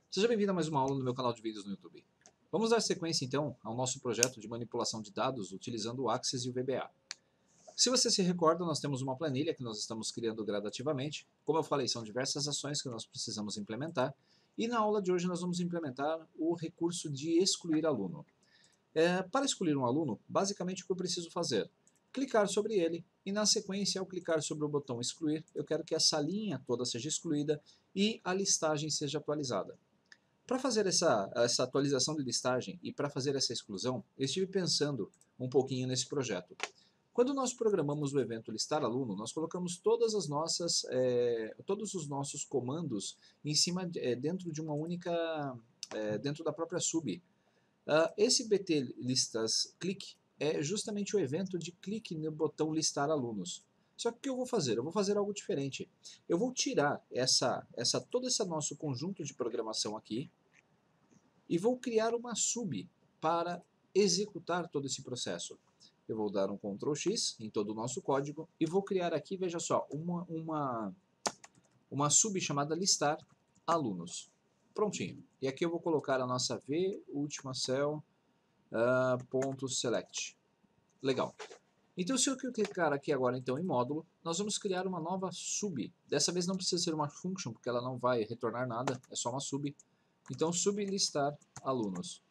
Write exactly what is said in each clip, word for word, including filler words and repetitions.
Seja bem-vindo a mais uma aula no meu canal de vídeos no YouTube. Vamos dar sequência então ao nosso projeto de manipulação de dados utilizando o Access e o V B A. Se você se recorda, nós temos uma planilha que nós estamos criando gradativamente. Como eu falei, são diversas ações que nós precisamos implementar. E na aula de hoje nós vamos implementar o recurso de excluir aluno. É, para excluir um aluno, basicamente o que eu preciso fazer? Clicar sobre ele e na sequência, ao clicar sobre o botão excluir, eu quero que essa linha toda seja excluída e a listagem seja atualizada. Para fazer essa, essa atualização de listagem e para fazer essa exclusão, eu estive pensando um pouquinho nesse projeto. Quando nós programamos o evento listar aluno, nós colocamos todas as nossas, é, todos os nossos comandos em cima, de, é, dentro de uma única, é, dentro da própria sub. Uh, esse bt listas click é justamente o evento de clique no botão listar alunos. Só que o que eu vou fazer? Eu vou fazer algo diferente. Eu vou tirar essa, essa, todo esse nosso conjunto de programação aqui e vou criar uma sub para executar todo esse processo. Eu vou dar um control X em todo o nosso código e vou criar aqui, veja só, uma, uma, uma sub chamada listar alunos. Prontinho. E aqui eu vou colocar a nossa v última cell uh, ponto select. Legal. Então, se eu clicar aqui agora então em módulo, nós vamos criar uma nova sub. Dessa vez não precisa ser uma function, porque ela não vai retornar nada, é só uma sub. Então, sublistar alunos.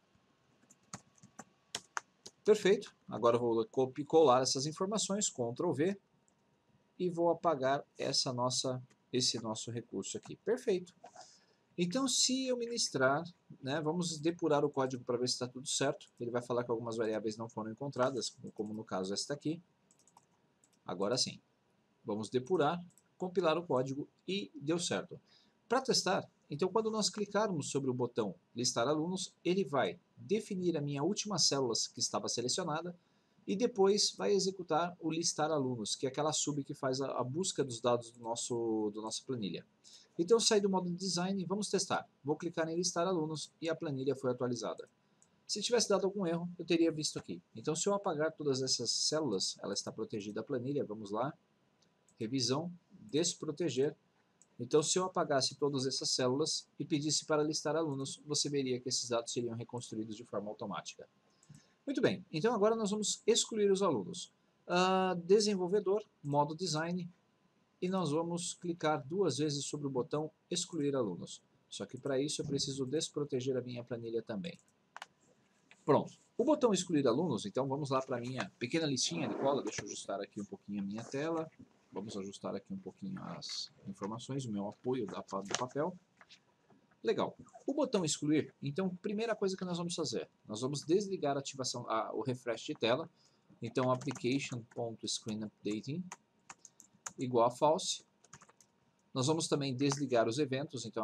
Perfeito. Agora eu vou copiar, colar essas informações, control V, e vou apagar essa nossa, esse nosso recurso aqui. Perfeito. Então, se eu ministrar, né, vamos depurar o código para ver se está tudo certo. Ele vai falar que algumas variáveis não foram encontradas, como no caso esta aqui. Agora sim. Vamos depurar, compilar o código e deu certo. Para testar, então quando nós clicarmos sobre o botão listar alunos, ele vai definir a minha última célula que estava selecionada e depois vai executar o listar alunos, que é aquela sub que faz a, a busca dos dados do nosso, do nossa planilha. Então eu saí do modo de design e vamos testar. Vou clicar em listar alunos e a planilha foi atualizada. Se tivesse dado algum erro, eu teria visto aqui. Então se eu apagar todas essas células, ela está protegida a planilha, vamos lá. Revisão, desproteger. Então, se eu apagasse todas essas células e pedisse para listar alunos, você veria que esses dados seriam reconstruídos de forma automática. Muito bem, então agora nós vamos excluir os alunos. Uh, desenvolvedor, modo design, e nós vamos clicar duas vezes sobre o botão excluir alunos. Só que para isso eu preciso desproteger a minha planilha também. Pronto. O botão excluir alunos, então vamos lá para a minha pequena listinha de cola. Deixa eu ajustar aqui um pouquinho a minha tela. Vamos ajustar aqui um pouquinho as informações, o meu apoio da, do papel. Legal. O botão excluir, então, primeira coisa que nós vamos fazer, nós vamos desligar a ativação, a, o refresh de tela. Então, application.screenUpdating igual a false. Nós vamos também desligar os eventos, então,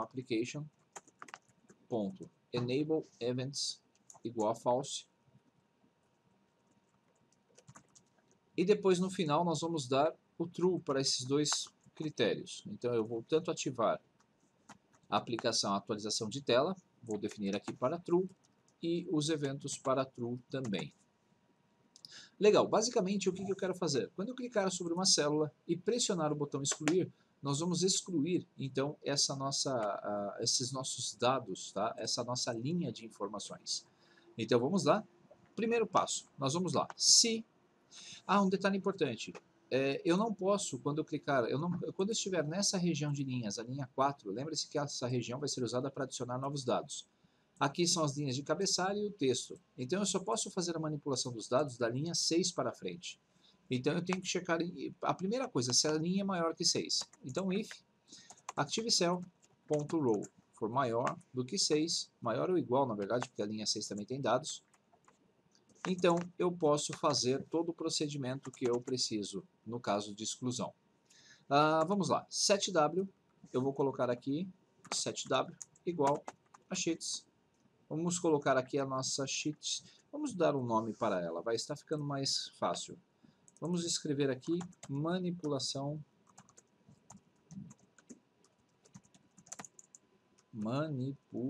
application.enableEvents igual a false. E depois, no final, nós vamos dar o true para esses dois critérios. Então, eu vou tanto ativar a aplicação a atualização de tela, vou definir aqui para true, e os eventos para true também. Legal, basicamente o que eu quero fazer? Quando eu clicar sobre uma célula e pressionar o botão excluir, nós vamos excluir então essa nossa, uh, esses nossos dados, tá? Essa nossa linha de informações. Então vamos lá. Primeiro passo, nós vamos lá. Se... Ah, um detalhe importante. É, eu não posso, quando eu clicar, eu não, quando eu estiver nessa região de linhas, a linha quatro, lembre-se que essa região vai ser usada para adicionar novos dados. Aqui são as linhas de cabeçalho e o texto. Então eu só posso fazer a manipulação dos dados da linha seis para frente. Então eu tenho que checar, a primeira coisa, se a linha é maior que seis. Então if ActiveCell.row for maior do que seis, maior ou igual na verdade, porque a linha seis também tem dados. Então, eu posso fazer todo o procedimento que eu preciso, no caso de exclusão. Ah, vamos lá, sete w, eu vou colocar aqui sete w igual a sheets. Vamos colocar aqui a nossa sheet, vamos dar um nome para ela, vai estar ficando mais fácil. Vamos escrever aqui manipulação, manipulação.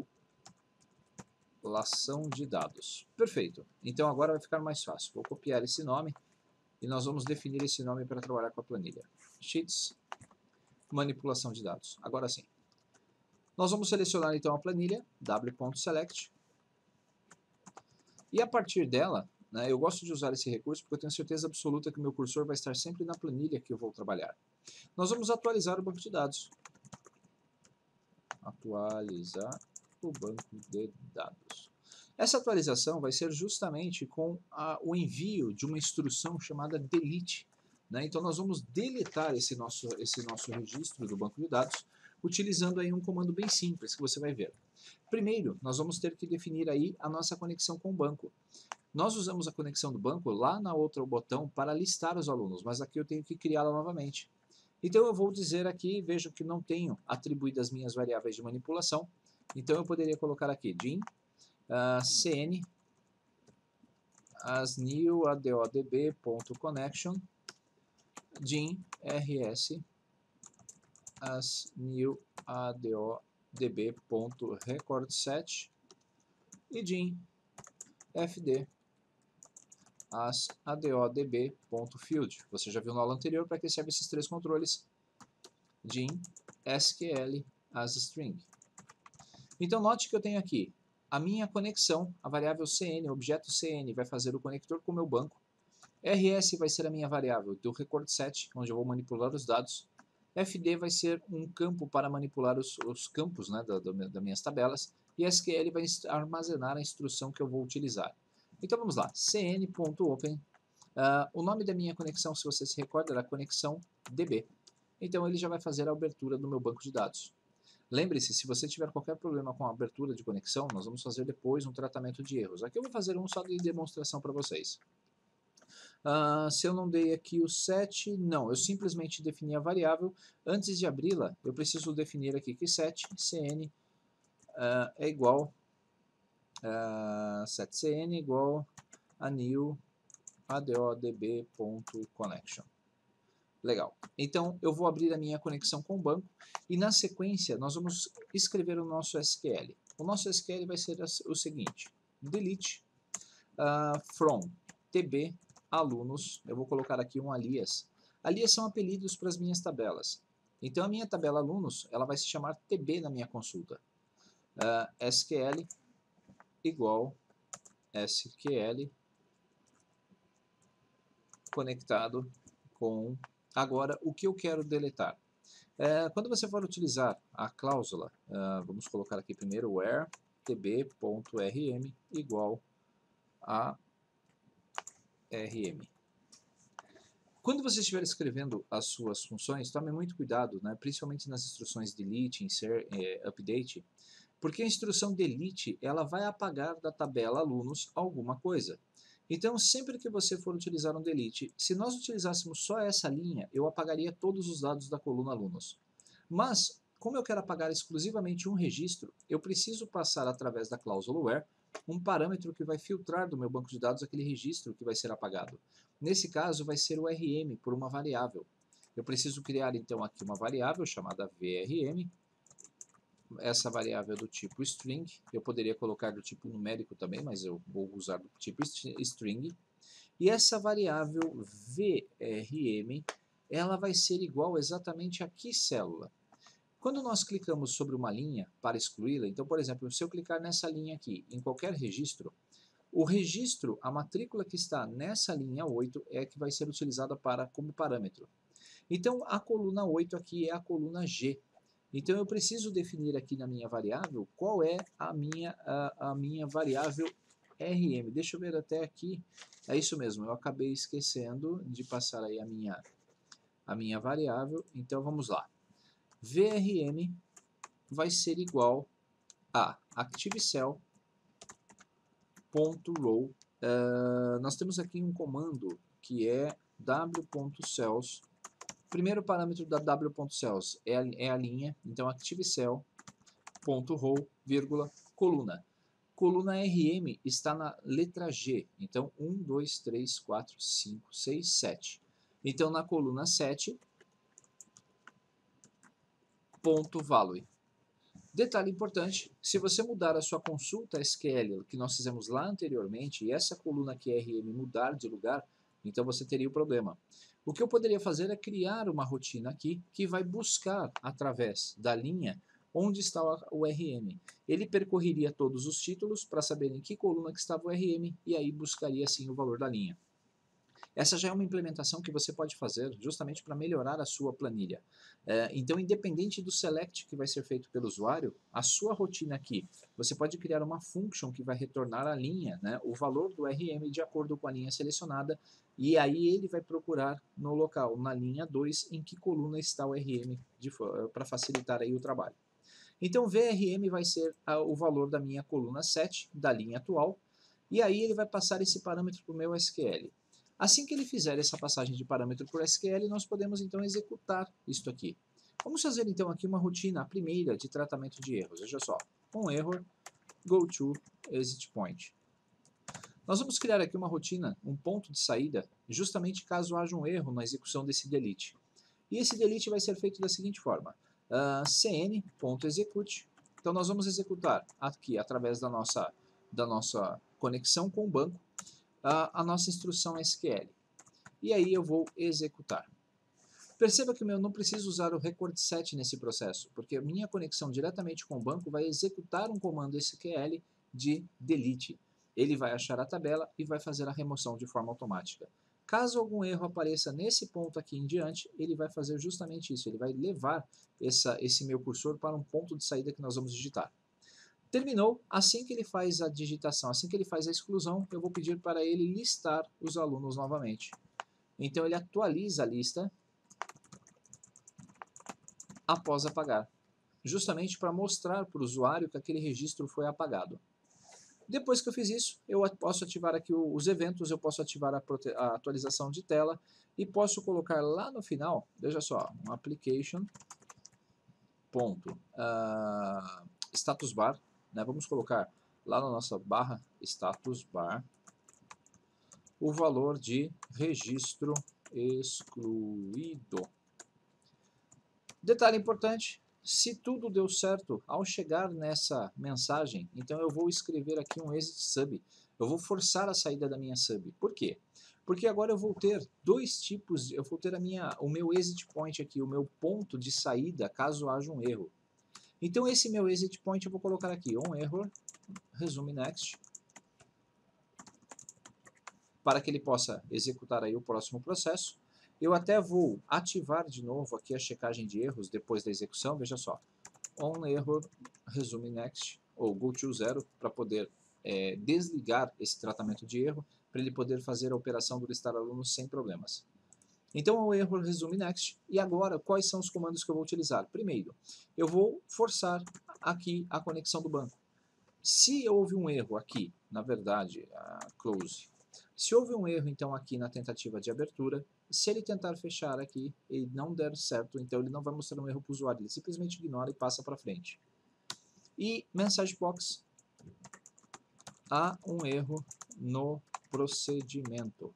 de dados. Perfeito. Então agora vai ficar mais fácil. Vou copiar esse nome e nós vamos definir esse nome para trabalhar com a planilha. Sheets, manipulação de dados. Agora sim. Nós vamos selecionar então a planilha, w.select, e a partir dela, né, eu gosto de usar esse recurso porque eu tenho certeza absoluta que o meu cursor vai estar sempre na planilha que eu vou trabalhar. Nós vamos atualizar o banco de dados. Atualizar o banco de dados. Essa atualização vai ser justamente com a, o envio de uma instrução chamada delete. Né? Então nós vamos deletar esse nosso, esse nosso registro do banco de dados utilizando aí um comando bem simples que você vai ver. Primeiro, nós vamos ter que definir aí a nossa conexão com o banco. Nós usamos a conexão do banco lá na outra botão para listar os alunos, mas aqui eu tenho que criá-la novamente. Então eu vou dizer aqui, vejo que não tenho atribuído as minhas variáveis de manipulação, então eu poderia colocar aqui dim uh, cn as new adodb.connection dim rs as new adodb.recordset e dim fd as adodb.field. Você já viu na aula anterior para que servem esses três controles, dim sql as string. Então note que eu tenho aqui a minha conexão, a variável cn, o objeto cn vai fazer o conector com o meu banco, rs vai ser a minha variável do record set, onde eu vou manipular os dados, fd vai ser um campo para manipular os, os campos, né, da, da, das minhas tabelas, e sql vai armazenar a instrução que eu vou utilizar. Então vamos lá, cn.open, uh, o nome da minha conexão, se você se recorda, era conexão db. Então ele já vai fazer a abertura do meu banco de dados. Lembre-se, se você tiver qualquer problema com a abertura de conexão, nós vamos fazer depois um tratamento de erros. Aqui eu vou fazer um só de demonstração para vocês. Uh, se eu não dei aqui o set, não, eu simplesmente defini a variável. Antes de abri-la, eu preciso definir aqui que set, cn, uh, é igual Uh, setcn igual a new adodb.connection. Legal. Então, eu vou abrir a minha conexão com o banco e, na sequência, nós vamos escrever o nosso S Q L. O nosso S Q L vai ser o seguinte, delete uh, from tb alunos, eu vou colocar aqui um alias. Alias são apelidos para as minhas tabelas. Então, a minha tabela alunos, ela vai se chamar tb na minha consulta. Uh, S Q L igual S Q L conectado com... Agora, o que eu quero deletar? É, quando você for utilizar a cláusula, uh, vamos colocar aqui primeiro where tb.rm igual a rm. Quando você estiver escrevendo as suas funções, tome muito cuidado, né? Principalmente nas instruções delete, insert, eh, update, porque a instrução delete ela vai apagar da tabela alunos alguma coisa. Então, sempre que você for utilizar um delete, se nós utilizássemos só essa linha, eu apagaria todos os dados da coluna alunos. Mas, como eu quero apagar exclusivamente um registro, eu preciso passar através da cláusula where um parâmetro que vai filtrar do meu banco de dados aquele registro que vai ser apagado. Nesse caso, vai ser o rm por uma variável. Eu preciso criar, então, aqui uma variável chamada vrm. Essa variável é do tipo string, eu poderia colocar do tipo numérico também, mas eu vou usar do tipo string. E essa variável vrm, ela vai ser igual exatamente a que célula? Quando nós clicamos sobre uma linha para excluí-la, então, por exemplo, se eu clicar nessa linha aqui, em qualquer registro, o registro, a matrícula que está nessa linha oito é a que vai ser utilizada para, como parâmetro. Então, a coluna oito aqui é a coluna G. Então, eu preciso definir aqui na minha variável qual é a minha, a, a minha variável rm. Deixa eu ver até aqui. É isso mesmo, eu acabei esquecendo de passar aí a minha, a minha variável. Então, vamos lá. vrm vai ser igual a ActiveCell.row. Uh, nós temos aqui um comando que é w.cells. O primeiro parâmetro da w.cells é a, é a linha, então ActiveCell.row, vírgula, coluna. Coluna rm está na letra G, então um, dois, três, quatro, cinco, seis, sete. Então na coluna sete, ponto value. Detalhe importante, se você mudar a sua consulta S Q L, que nós fizemos lá anteriormente, e essa coluna aqui rm mudar de lugar, então você teria o problema. O que eu poderia fazer é criar uma rotina aqui que vai buscar através da linha onde está o R M. Ele percorreria todos os títulos para saber em que coluna que estava o R M e aí buscaria assim o valor da linha. Essa já é uma implementação que você pode fazer justamente para melhorar a sua planilha. É, então, independente do select que vai ser feito pelo usuário, a sua rotina aqui, você pode criar uma function que vai retornar a linha, né, o valor do R M de acordo com a linha selecionada, e aí ele vai procurar no local, na linha dois, em que coluna está o R M para facilitar aí o trabalho. Então, V R M vai ser a, o valor da minha coluna sete, da linha atual, e aí ele vai passar esse parâmetro para o meu S Q L. Assim que ele fizer essa passagem de parâmetro por S Q L, nós podemos então executar isto aqui. Vamos fazer então aqui uma rotina, a primeira, de tratamento de erros. Veja só, um error, go to exit point. Nós vamos criar aqui uma rotina, um ponto de saída, justamente caso haja um erro na execução desse delete. E esse delete vai ser feito da seguinte forma, uh, cn.execute. Então nós vamos executar aqui, através da nossa, da nossa conexão com o banco, a, a nossa instrução S Q L. E aí eu vou executar. Perceba que eu não preciso usar o record set nesse processo, porque a minha conexão diretamente com o banco vai executar um comando S Q L de delete. Ele vai achar a tabela e vai fazer a remoção de forma automática. Caso algum erro apareça nesse ponto aqui em diante, ele vai fazer justamente isso. Ele vai levar essa, esse meu cursor para um ponto de saída que nós vamos digitar. Terminou, assim que ele faz a digitação, assim que ele faz a exclusão, eu vou pedir para ele listar os alunos novamente. Então ele atualiza a lista após apagar, justamente para mostrar para o usuário que aquele registro foi apagado. Depois que eu fiz isso, eu posso ativar aqui os eventos, eu posso ativar a, a atualização de tela e posso colocar lá no final, veja só, um application ponto, uh, status bar, né, vamos colocar lá na nossa barra status bar o valor de registro excluído. Detalhe importante, se tudo deu certo, ao chegar nessa mensagem, então eu vou escrever aqui um exit sub. Eu vou forçar a saída da minha sub. Por quê? Porque agora eu vou ter dois tipos, eu vou ter a minha, o meu exit point aqui, o meu ponto de saída caso haja um erro. Então esse meu exit point eu vou colocar aqui, on error, resume next, para que ele possa executar aí o próximo processo. Eu até vou ativar de novo aqui a checagem de erros depois da execução, veja só, on error, resume next, ou go to zero, para poder é, desligar esse tratamento de erro, para ele poder fazer a operação do listar alunos sem problemas. Então, o erro resume next, e agora, quais são os comandos que eu vou utilizar? Primeiro, eu vou forçar aqui a conexão do banco. Se houve um erro aqui, na verdade, a close, se houve um erro, então, aqui na tentativa de abertura, se ele tentar fechar aqui e não der certo, então ele não vai mostrar um erro para o usuário, ele simplesmente ignora e passa para frente. E message box, há um erro no procedimento.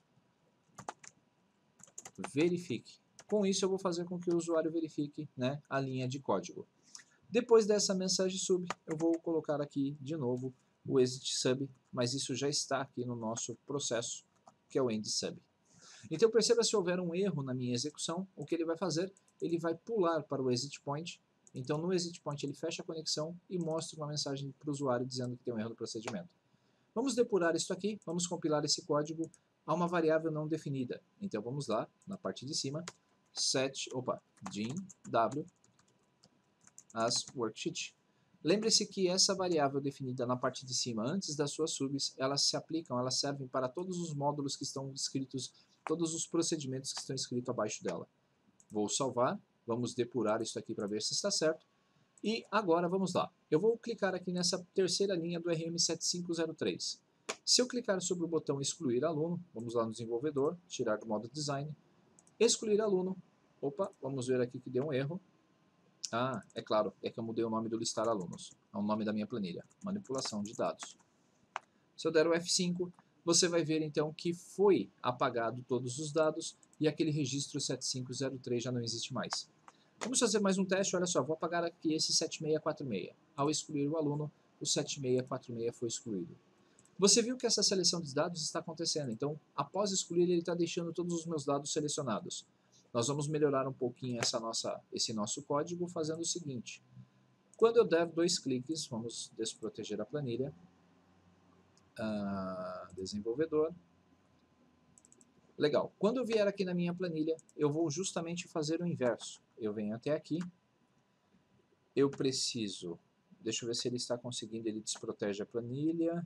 Verifique. Com isso eu vou fazer com que o usuário verifique, né, a linha de código. Depois dessa mensagem sub, eu vou colocar aqui de novo o exit sub, mas isso já está aqui no nosso processo, que é o end sub. Então perceba, se houver um erro na minha execução, o que ele vai fazer? Ele vai pular para o exit point. Então no exit point ele fecha a conexão e mostra uma mensagem para o usuário dizendo que tem um erro no procedimento. Vamos depurar isso aqui, vamos compilar esse código a uma variável não definida. Então vamos lá, na parte de cima, set, opa, dim, w, as worksheet. Lembre-se que essa variável definida na parte de cima, antes das suas subs, elas se aplicam, elas servem para todos os módulos que estão escritos, todos os procedimentos que estão escritos abaixo dela. Vou salvar, vamos depurar isso aqui para ver se está certo. E agora vamos lá. Eu vou clicar aqui nessa terceira linha do R M sete cinco zero três. Se eu clicar sobre o botão excluir aluno, vamos lá no desenvolvedor, tirar do modo design, excluir aluno, opa, vamos ver aqui que deu um erro. Ah, é claro, é que eu mudei o nome do listar alunos, é o nome da minha planilha, manipulação de dados. Se eu der o F cinco, você vai ver então que foi apagado todos os dados e aquele registro sete cinco zero três já não existe mais. Vamos fazer mais um teste, olha só, vou apagar aqui esse sete seis quatro seis. Ao excluir o aluno, o sete seis quatro seis foi excluído. Você viu que essa seleção de dados está acontecendo, então após excluir ele está deixando todos os meus dados selecionados. Nós vamos melhorar um pouquinho essa nossa, esse nosso código fazendo o seguinte. Quando eu der dois cliques, vamos desproteger a planilha, ah, desenvolvedor. Legal. Quando eu vier aqui na minha planilha, eu vou justamente fazer o inverso. Eu venho até aqui, eu preciso, deixa eu ver se ele está conseguindo, ele desprotege a planilha.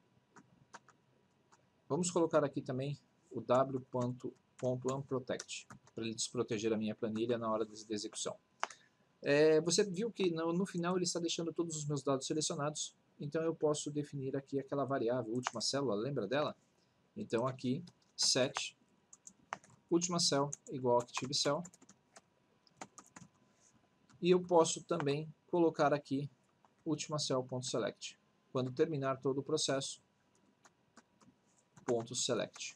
Vamos colocar aqui também o w.unprotect, para ele desproteger a minha planilha na hora de execução. É, você viu que no, no final ele está deixando todos os meus dados selecionados, então eu posso definir aqui aquela variável, última célula, lembra dela? Então aqui, set, última cell igual active cell, e eu posso também colocar aqui última cell.select. Quando terminar todo o processo, ponto select.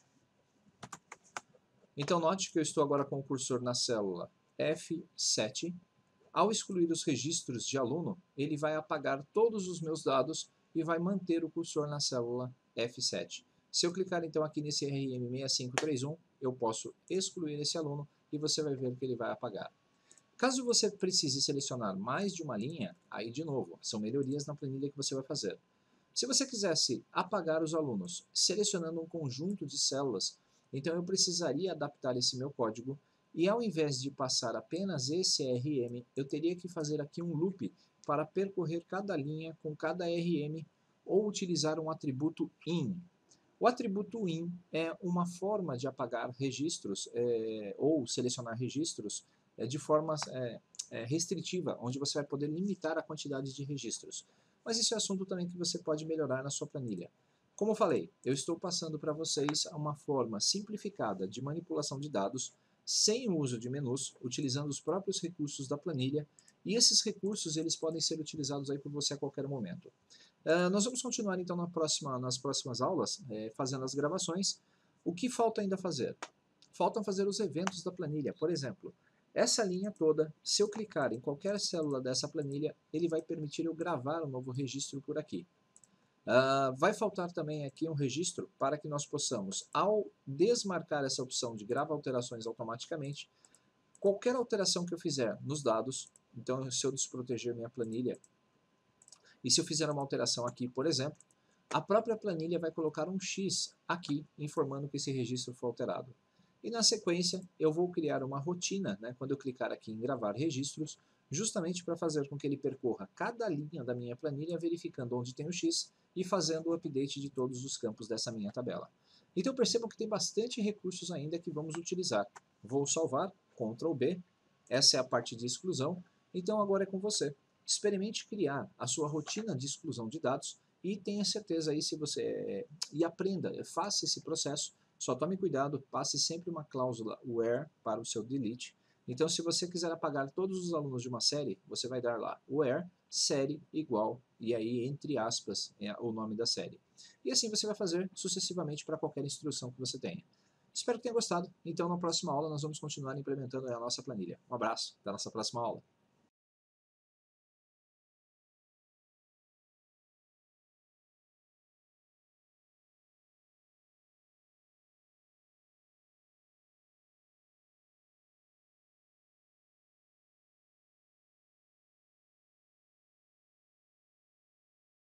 Então note que eu estou agora com o cursor na célula F sete. Ao excluir os registros de aluno, ele vai apagar todos os meus dados e vai manter o cursor na célula F sete. Se eu clicar então aqui nesse R M seis cinco três um, eu posso excluir esse aluno e você vai ver que ele vai apagar. Caso você precise selecionar mais de uma linha, aí de novo, são melhorias na planilha que você vai fazer. Se você quisesse apagar os alunos selecionando um conjunto de células, então eu precisaria adaptar esse meu código e ao invés de passar apenas esse R M, eu teria que fazer aqui um loop para percorrer cada linha com cada R M ou utilizar um atributo in. O atributo in é uma forma de apagar registros é, ou selecionar registros é, de forma é, é, restritiva, onde você vai poder limitar a quantidade de registros. Mas isso é assunto também que você pode melhorar na sua planilha. Como eu falei, eu estou passando para vocês uma forma simplificada de manipulação de dados sem o uso de menus, utilizando os próprios recursos da planilha, e esses recursos eles podem ser utilizados aí por você a qualquer momento. Uh, nós vamos continuar então na próxima, nas próximas aulas, é, fazendo as gravações. O que falta ainda fazer? Faltam fazer os eventos da planilha. Por exemplo, essa linha toda, se eu clicar em qualquer célula dessa planilha, ele vai permitir eu gravar um novo registro por aqui. Uh, vai faltar também aqui um registro para que nós possamos, ao desmarcar essa opção de grava alterações automaticamente, qualquer alteração que eu fizer nos dados, então se eu desproteger minha planilha, e se eu fizer uma alteração aqui, por exemplo, a própria planilha vai colocar um X aqui, informando que esse registro foi alterado. E na sequência, eu vou criar uma rotina, né, quando eu clicar aqui em gravar registros, justamente para fazer com que ele percorra cada linha da minha planilha, verificando onde tem o X e fazendo o update de todos os campos dessa minha tabela. Então percebam que tem bastante recursos ainda que vamos utilizar. Vou salvar, control B, essa é a parte de exclusão, então agora é com você. Experimente criar a sua rotina de exclusão de dados e tenha certeza aí se você... e aprenda, faça esse processo, só tome cuidado, passe sempre uma cláusula where para o seu delete. Então se você quiser apagar todos os alunos de uma série, você vai dar lá where série igual, e aí entre aspas é o nome da série. E assim você vai fazer sucessivamente para qualquer instrução que você tenha. Espero que tenha gostado, então na próxima aula nós vamos continuar implementando a nossa planilha. Um abraço, até a nossa próxima aula.